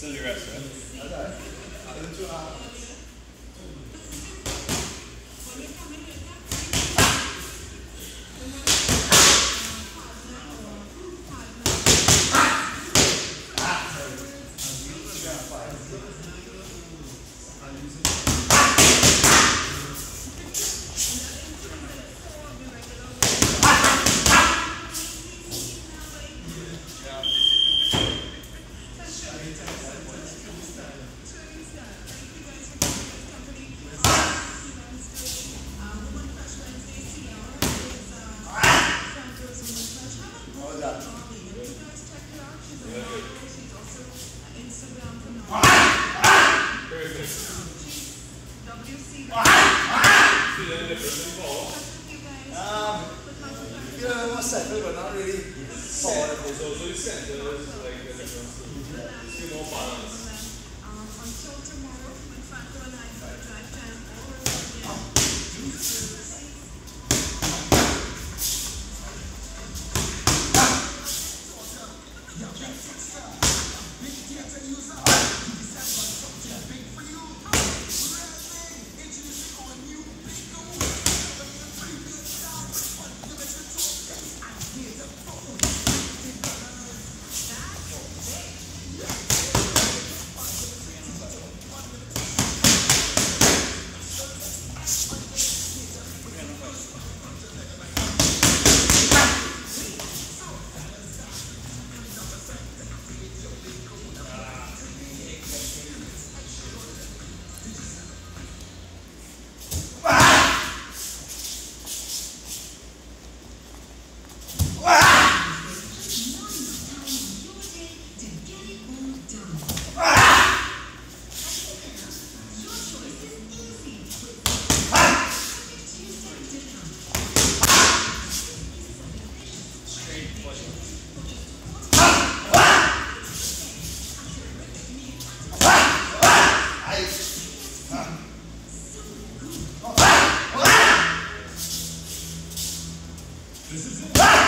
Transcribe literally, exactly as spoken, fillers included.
still your rest, right? Okay. Um, you know, more settled, but not really forward. So, so it's center is like the difference. It's more balance. Until tomorrow, when Franco and I drive down This is it.